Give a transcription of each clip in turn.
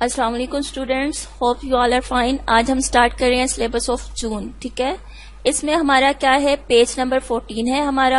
अस्सलाम वालेकुम students, hope you all are fine. आज हम स्टार्ट कर रहे हैं सिलेबस ऑफ जून। ठीक है, इसमें हमारा क्या है, पेज नंबर 14 है हमारा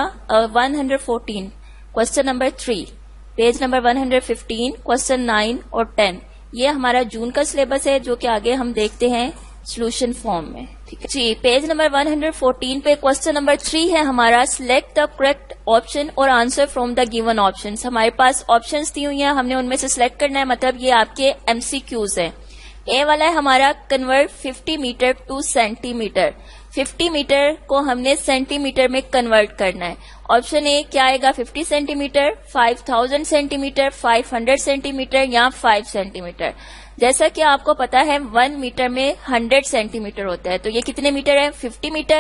114 question number 3, page number 115 question 9 और 10। ये हमारा जून का सिलेबस है जो कि आगे हम देखते हैं सोल्यूशन फॉर्म में। ठीक है जी, पेज नंबर 114 पे क्वेश्चन नंबर 3 है हमारा, सिलेक्ट द करेक्ट ऑप्शन और answer from the given options. हमारे पास ऑप्शंस दी हुई हैं, हमने उनमें से सिलेक्ट करना है, मतलब ये आपके एमसीक्यूज हैं। ए वाला है हमारा, convert 50 metre to centimetre. 50 metre को हमने सेंटीमीटर में कन्वर्ट करना है। ऑप्शन ए क्या आएगा, 50 सेंटीमीटर, 5000 सेंटीमीटर, 500 सेंटीमीटर या 5 सेंटीमीटर। जैसा कि आपको पता है 1 मीटर में 100 सेंटीमीटर होता है, तो ये कितने मीटर है, 50 मीटर,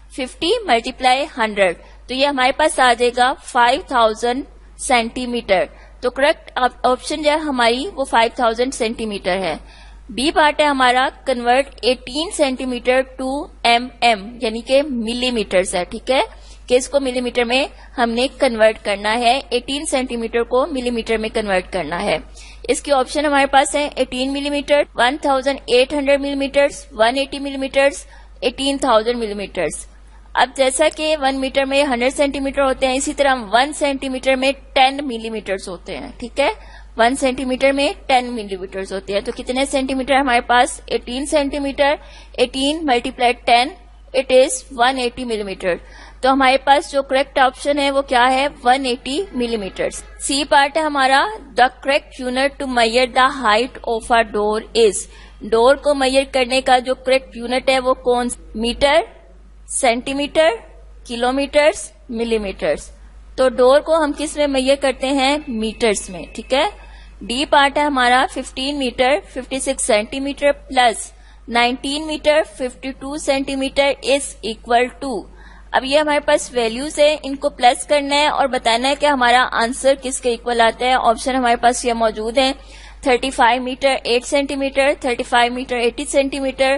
50 मल्टीप्लाई 100, तो ये हमारे पास आ जाएगा 5000 सेंटीमीटर। तो करेक्ट ऑप्शन जो है हमारी वो 5000 सेंटीमीटर है। बी पार्ट है हमारा, कन्वर्ट 18 सेंटीमीटर टू mm, यानी कि मिलीमीटर है। ठीक है, कि इसको मिलीमीटर में हमने कन्वर्ट करना है, 18 सेंटीमीटर को मिलीमीटर में कन्वर्ट करना है। इसकी ऑप्शन हमारे पास है 18 मिलीमीटर, 1800 मिलीमीटर्स, 180 मिलीमीटर्स, 18000 मिलीमीटर्स। अब जैसा कि 1 मीटर में 100 सेंटीमीटर होते हैं, इसी तरह 1 सेंटीमीटर में 10 मिलीमीटर्स होते हैं। ठीक है, 1 सेंटीमीटर में 10 मिलीमीटर्स होते हैं, तो कितने सेंटीमीटर हमारे पास, 18 centimetre, 18 multiply 10, it is 180 millimetre. तो हमारे पास जो करेक्ट ऑप्शन है वो क्या है, 180 मिलीमीटर। सी पार्ट है हमारा, the correct unit to measure the height of a door is. Door को मेजर करने का जो करेक्ट यूनिट है वो कौन, मीटर, सेंटीमीटर, किलोमीटर्स, मिलीमीटर्स। तो डोर को हम किस में मेजर करते हैं, मीटर्स में। ठीक है, डी पार्ट है हमारा, 15 metre 56 centimetre plus 19 metre 52 centimetre is equal to. अब ये हमारे पास वैल्यूज है, इनको प्लस करना है और बताना है कि हमारा आंसर किसके इक्वल आता है। ऑप्शन हमारे पास ये मौजूद है, 35 metre 8 centimetre, 35 metre 80 centimetre,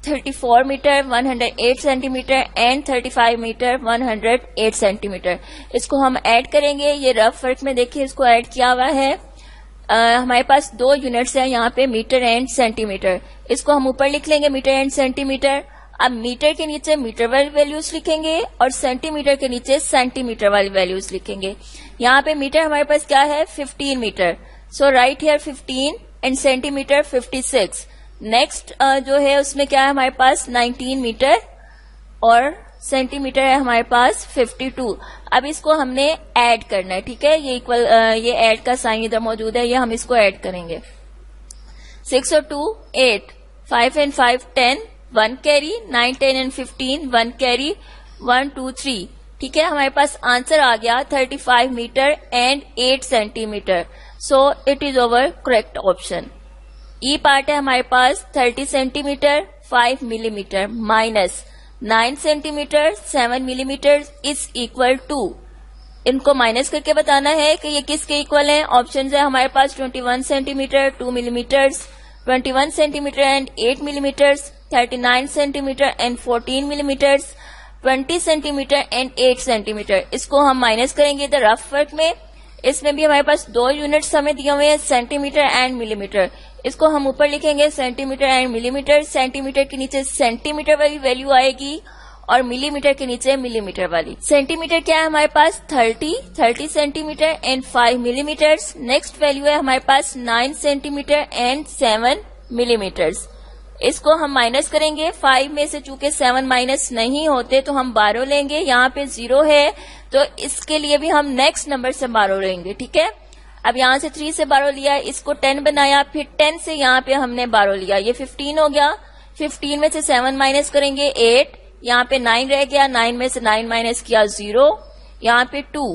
34 metre 108 centimetre and 35 metre 108 centimetre. इसको हम ऐड करेंगे, ये रफ वर्क में देखिए इसको ऐड किया हुआ है। हमारे पास दो यूनिट्स हैं यहाँ पे, मीटर एंड सेंटीमीटर। इसको हम ऊपर लिख लेंगे मीटर एंड सेंटीमीटर। अब मीटर के नीचे मीटर वाली वैल्यूज लिखेंगे और सेंटीमीटर के नीचे सेंटीमीटर वाली वैल्यूज लिखेंगे। यहाँ पे मीटर हमारे पास क्या है, 15 metre, so right here 15 and centimetre 56। Next जो है उसमें क्या है हमारे पास, 19 मीटर और सेंटीमीटर है हमारे पास 52। अब इसको हमने ऐड करना है। ठीक है, ये इक्वल ये ऐड का साइन इधर मौजूद है, ये हम इसको ऐड करेंगे। 6 और 2 8, 5 एंड 5 10, 1 कैरी, 9 10 एंड 15 1 कैरी, 1 2 3। ठीक है, हमारे पास आंसर आ गया 35 metre and 8 centimetre. So it is our correct option. E part है हमारे पास, 30 centimetre 5 millimetre minus 9 centimetre 7 millimetre is equal to. इनको माइनस करके बताना है कि ये किसके इक्वल है। ऑप्शन है हमारे पास 21 centimetre 2 millimetres, 21 centimetre and 8 millimetres, 39 centimetre and 14 millimetres, 20 centimetre and 8 centimetre. इसको हम माइनस करेंगे इधर रफ वर्क में। इसमें भी हमारे पास दो यूनिट्स हमें दिए हुए हैं, सेंटीमीटर एंड मिलीमीटर। इसको हम ऊपर लिखेंगे सेंटीमीटर एंड मिलीमीटर। सेंटीमीटर के नीचे सेंटीमीटर वाली वैल्यू आएगी और मिलीमीटर के नीचे मिलीमीटर वाली। सेंटीमीटर क्या है हमारे पास, 30 centimetre and 5 millimetres. Next value है हमारे पास 9 सेंटीमीटर एंड 7 मिलीमीटर्स। इसको हम माइनस करेंगे, 5 में से चूंकि 7 माइनस नहीं होते तो हम 12 लेंगे। यहाँ पे 0 है तो इसके लिए भी हम नेक्स्ट नंबर से 12 लेंगे। ठीक है, अब यहाँ से 3 से 12 लिया, इसको 10 बनाया, फिर 10 से यहाँ पे हमने 12 लिया, ये 15 हो गया। 15 में से 7 माइनस करेंगे 8, यहाँ पे 9 रह गया, 9 में से 9 माइनस किया 0, यहाँ पे 2।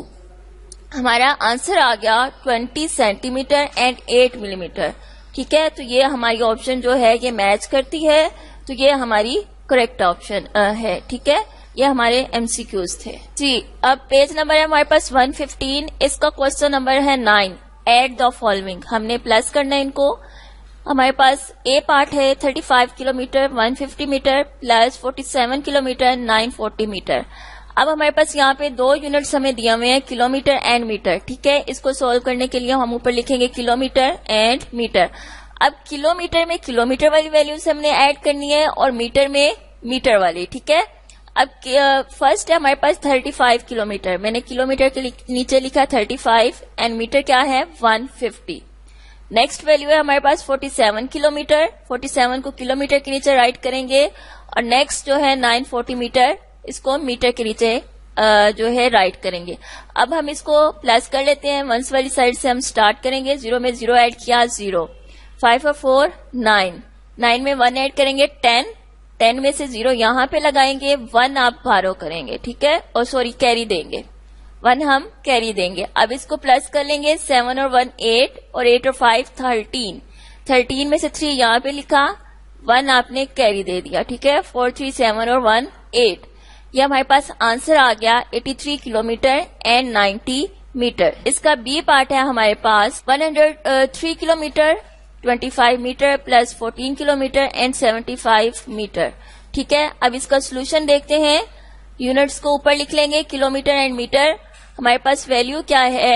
हमारा आंसर आ गया 20 सेंटीमीटर एंड 8 मिलीमीटर। ठीक है, तो ये हमारी ऑप्शन जो है ये मैच करती है, तो ये हमारी करेक्ट ऑप्शन है। ठीक है, ये हमारे एमसीक्यूज थे जी। अब पेज नंबर है हमारे पास 115, इसका क्वेश्चन नंबर है 9, एड द फॉलोइंग। हमने प्लस करना है इनको। हमारे पास ए पार्ट है, 35 kilometre 150 metre plus 47 kilometre 940 metre. अब हमारे पास यहाँ पे दो यूनिट्स हमें दिए हुए हैं, किलोमीटर एंड मीटर। ठीक है, इसको सोल्व करने के लिए हम ऊपर लिखेंगे किलोमीटर एंड मीटर। अब किलोमीटर में किलोमीटर वाली वैल्यूज हमने ऐड करनी है और मीटर में मीटर वाली, ठीक है। अब फर्स्ट है हमारे पास 35 किलोमीटर, मैंने किलोमीटर के नीचे लिखा 35 एंड मीटर क्या है 150। नेक्स्ट वैल्यू है हमारे पास 47 किलोमीटर, 47 को किलोमीटर के नीचे राइट करेंगे और नेक्स्ट जो है 940 मीटर, इसको मीटर के नीचे जो है राइट करेंगे। अब हम इसको प्लस कर लेते हैं, वंस वाली साइड से हम स्टार्ट करेंगे, 0 में 0 ऐड किया 0, 5 और 4 9, 9 में 1 ऐड करेंगे 10, 10 में से 0 यहाँ पे लगाएंगे, 1 आप बारो करेंगे, ठीक है, और सॉरी कैरी देंगे, 1 हम कैरी देंगे। अब इसको प्लस कर लेंगे, 7 और 1 8 और 8 और 5 13, 13 में से 3 यहाँ पे लिखा, 1 आपने कैरी दे दिया, ठीक है, 4 3 7 और 1 8। ये हमारे पास आंसर आ गया 83 किलोमीटर एंड 90 मीटर। इसका बी पार्ट है हमारे पास 103 kilometre 25 metre plus 14 kilometre and 75 metre, ठीक है। अब इसका सोल्यूशन देखते हैं, यूनिट्स को ऊपर लिख लेंगे, किलोमीटर एंड मीटर। हमारे पास वैल्यू क्या है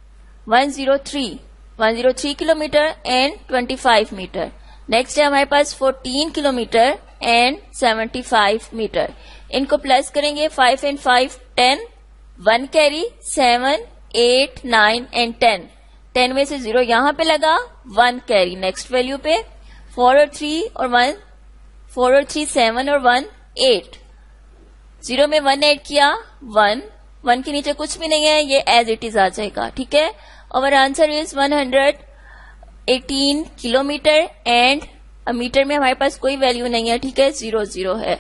103 किलोमीटर एंड 25 मीटर। नेक्स्ट है हमारे पास 14 किलोमीटर एंड 75 मीटर। इनको प्लस करेंगे, 5 एंड 5 10, 1 कैरी 7 8 9 एंड 10, 10 में से 0 यहाँ पे लगा, 1 कैरी नेक्स्ट वैल्यू पे, 4 और 3 और 1, 4 और 3 7 और 1 8, 0 में 1 ऐड किया 1, 1 के नीचे कुछ भी नहीं है, ये एज इट इज आ जाएगा, ठीक है। और answer is 118 kilometre and metre में हमारे पास कोई वैल्यू नहीं है, ठीक है, 0 0 है।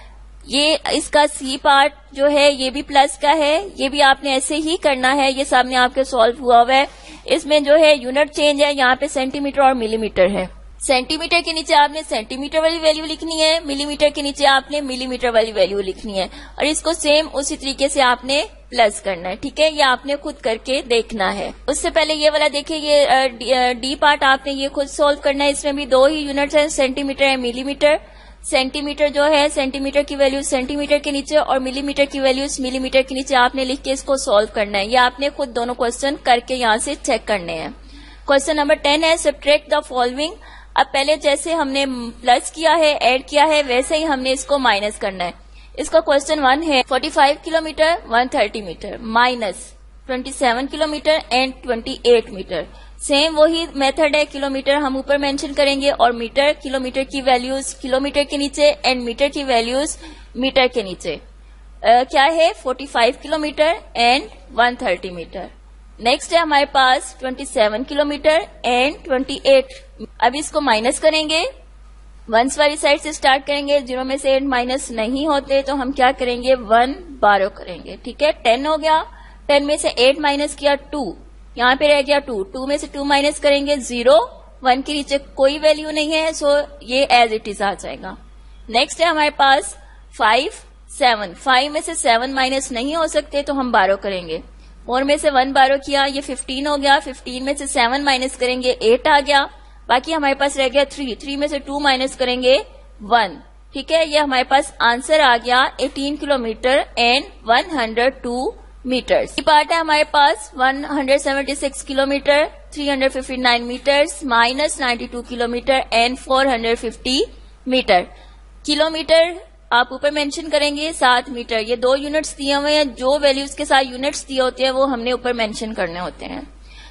ये इसका सी पार्ट जो है ये भी प्लस का है, ये भी आपने ऐसे ही करना है, ये सामने आपके सॉल्व हुआ हुआ है। इसमें जो है यूनिट चेंज है, यहाँ पे सेंटीमीटर और मिलीमीटर है। सेंटीमीटर के नीचे आपने सेंटीमीटर वाली वैल्यू लिखनी है, मिलीमीटर के नीचे आपने मिलीमीटर वाली वैल्यू लिखनी है और इसको सेम उसी तरीके से आपने प्लस करना है, ठीक है। ये आपने खुद करके देखना है। उससे पहले ये वाला देखिए, ये डी पार्ट आपने ये खुद सॉल्व करना है। इसमें भी 2 ही यूनिट्स हैं, सेंटीमीटर एंड मिलीमीटर। सेंटीमीटर जो है सेंटीमीटर की वैल्यू सेंटीमीटर के नीचे और मिलीमीटर की वैल्यूज मिलीमीटर के नीचे आपने लिख के इसको सॉल्व करना है। ये आपने खुद दोनों क्वेश्चन करके यहाँ से चेक करने हैं। क्वेश्चन नंबर 10 है सब्ट्रैक्ट द फॉलोइंग। अब पहले जैसे हमने प्लस किया है, ऐड किया है, वैसे ही हमने इसको माइनस करना है। इसका क्वेश्चन 1 है 45 kilometre 130 metre minus 27 kilometre and 28 metre. Same वही मेथड है, किलोमीटर हम ऊपर मेंशन करेंगे और मीटर, किलोमीटर की वैल्यूज किलोमीटर के नीचे एंड मीटर की वैल्यूज मीटर के नीचे। क्या है 45 किलोमीटर एंड 130 मीटर। नेक्स्ट है हमारे पास 27 किलोमीटर एंड 28। अब इसको माइनस करेंगे, वंस वाली साइड से स्टार्ट करेंगे, 0 में से 8 माइनस नहीं होते तो हम क्या करेंगे 1 बारो करेंगे, ठीक है। 10 हो गया, 10 में से 8 माइनस किया 2, यहाँ पे रह गया 2, 2 में से 2 माइनस करेंगे 0, 1 के नीचे कोई वैल्यू नहीं है, सो ये एज इट इज आ जाएगा। नेक्स्ट है हमारे पास 5 7, 5 में से 7 माइनस नहीं हो सकते तो हम बारो करेंगे, 4 में से 1 बारो किया, ये 15 हो गया, 15 में से 7 माइनस करेंगे 8 आ गया, बाकी हमारे पास रह गया 3, 3 में से 2 माइनस करेंगे 1, ठीक है। ये हमारे पास आंसर आ गया 18 किलोमीटर एंड 102 मीटर्स। ये पार्ट है हमारे पास 176 kilometre 359 metres minus 92 kilometre and 450 metre. Kilometre आप ऊपर मेंशन करेंगे, 7 मीटर, ये 2 यूनिट्स दिए हुए हैं, जो वैल्यूज के साथ यूनिट्स दिए होते हैं वो हमने ऊपर मेंशन करने होते हैं।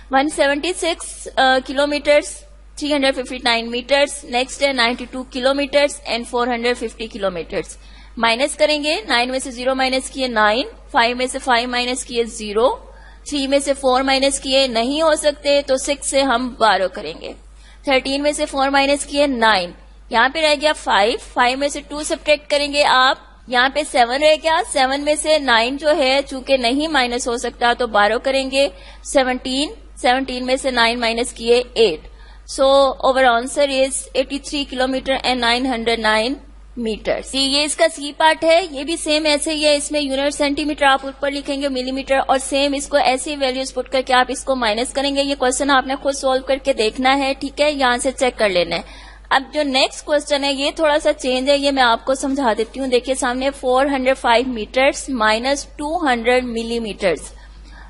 176 किलोमीटर्स 359 मीटर्स। नेक्स्ट है 92 किलोमीटर्स एंड 450 किलोमीटर्स। माइनस करेंगे, 9 में से 0 माइनस किए 9, 5 में से 5 माइनस किए 0, 3 में से 4 माइनस किए नहीं हो सकते तो 6 से हम बारो करेंगे, 13 में से 4 माइनस किए 9, यहाँ पे रह गया 5, 5 में से 2 सब्ट्रैक्ट करेंगे आप, यहाँ पे 7 रह गया, 7 में से 9 जो है चूंकि नहीं माइनस हो सकता तो बारो करेंगे, 17, 17 में से 9 माइनस किए 8। So over answer is 83 kilometre and 909 metre. ये इसका सी पार्ट है, ये भी सेम ऐसे ही है, इसमें यूनिट सेंटीमीटर आप ऊपर लिखेंगे मिलीमीटर और सेम इसको ऐसी वैल्यूज पुट करके आप इसको माइनस करेंगे। ये क्वेश्चन आपने खुद सॉल्व करके देखना है, ठीक है, यहाँ से चेक कर लेना है। अब जो नेक्स्ट क्वेश्चन है ये थोड़ा सा चेंज है, ये मैं आपको समझा देती हूँ। देखिए सामने 405 मीटर्स माइनस 200 मिलीमीटर्स।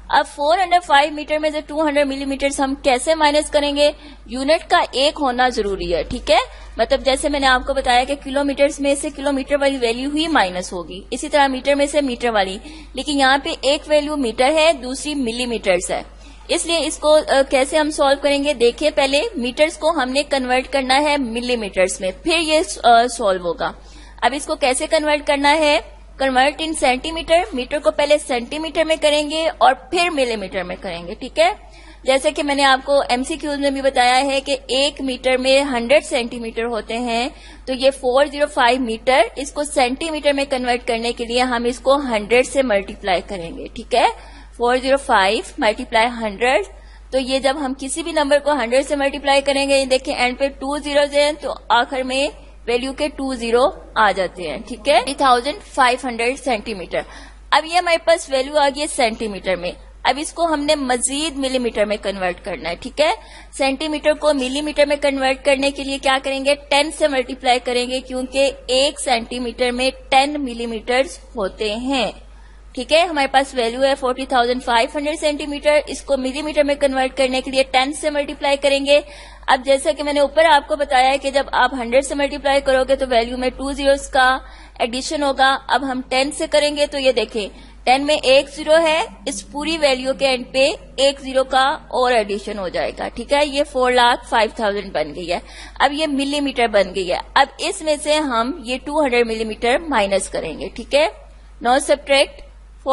अब 405 मीटर में से 200 मिलीमीटर हम कैसे माइनस करेंगे? यूनिट का एक होना जरूरी है, ठीक है। मतलब जैसे मैंने आपको बताया कि किलोमीटर्स में से किलोमीटर वाली वैल्यू ही माइनस होगी, इसी तरह मीटर में से मीटर वाली, लेकिन यहाँ पे एक वैल्यू मीटर है, दूसरी मिलीमीटर्स है, इसलिए इसको कैसे हम सॉल्व करेंगे? देखिए, पहले मीटर्स को हमने कन्वर्ट करना है मिलीमीटर्स में, फिर ये सॉल्व होगा। अब इसको कैसे कन्वर्ट करना है? कन्वर्ट इन सेंटीमीटर, मीटर को पहले सेंटीमीटर में करेंगे और फिर मिलीमीटर में करेंगे, ठीक है। जैसे कि मैंने आपको एमसीक्यूज में भी बताया है कि 1 मीटर में 100 सेंटीमीटर होते हैं, तो ये 405 मीटर, इसको सेंटीमीटर में कन्वर्ट करने के लिए हम इसको 100 से मल्टीप्लाई करेंगे, ठीक है। 405 मल्टीप्लाई 100, तो ये जब हम किसी भी नंबर को 100 से मल्टीप्लाई करेंगे, ये देखिए एंड पे 2 zeros हैं, तो आखिर में वैल्यू के 2 0 आ जाते हैं, ठीक है। 3500 सेंटीमीटर। अब ये हमारे पास वैल्यू आ गई है सेंटीमीटर में। अब इसको हमने मजीद मिलीमीटर में कन्वर्ट करना है, ठीक है। सेंटीमीटर को मिलीमीटर में कन्वर्ट करने के लिए क्या करेंगे? 10 से मल्टीप्लाई करेंगे, क्योंकि 1 सेंटीमीटर में 10 मिलीमीटर्स होते हैं, ठीक है। हमारे पास वैल्यू है 40,500 सेंटीमीटर, इसको मिलीमीटर में कन्वर्ट करने के लिए 10 से मल्टीप्लाई करेंगे। अब जैसा कि मैंने ऊपर आपको बताया है कि जब आप 100 से मल्टीप्लाई करोगे तो वैल्यू में 2 zeros का एडिशन होगा। अब हम 10 से करेंगे तो ये देखें 10 में 1 0 है, इस पूरी वैल्यू के एंड पे 1 0 का और एडिशन हो जाएगा, ठीक है। ये 4,05,000 बन गई है। अब ये मिलीमीटर बन गई है। अब इसमें से हम ये 200 मिलीमीटर माइनस करेंगे, ठीक है। नाउ सब्ट्रैक्ट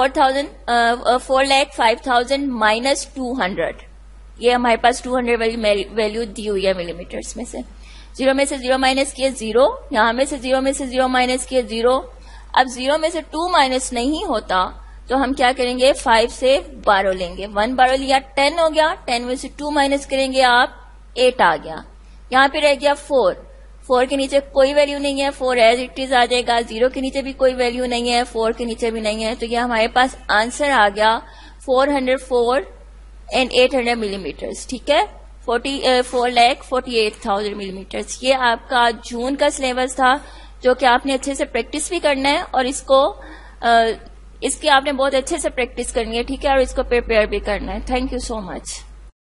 4,05,000 माइनस 200, ये हमारे पास 200 वैल्यू दी हुई है मिलीमीटर्स में से। 0 में से 0 माइनस किए 0, यहां में से 0 माइनस किए 0। अब 0 में से 2 माइनस नहीं होता तो हम क्या करेंगे? 5 से 12 लेंगे, 1 12 लिया, 10 हो गया। 10 में से 2 माइनस करेंगे आप, 8 आ गया। यहाँ पे रह गया 4, 4 के नीचे कोई वैल्यू नहीं है, 4 एज इट इज आ जाएगा। 0 के नीचे भी कोई वैल्यू नहीं है, 4 के नीचे भी नहीं है, तो ये हमारे पास आंसर आ गया 404 and 800 मिलीमीटर्स, ठीक है। 4,48,000 मिलीमीटर्स। ये आपका जून का सिलेबस था, जो कि आपने अच्छे से प्रैक्टिस भी करना है और इसकी आपने बहुत अच्छे से प्रैक्टिस करनी है, ठीक है, और इसको प्रिपेयर भी करना है। Thank you so much.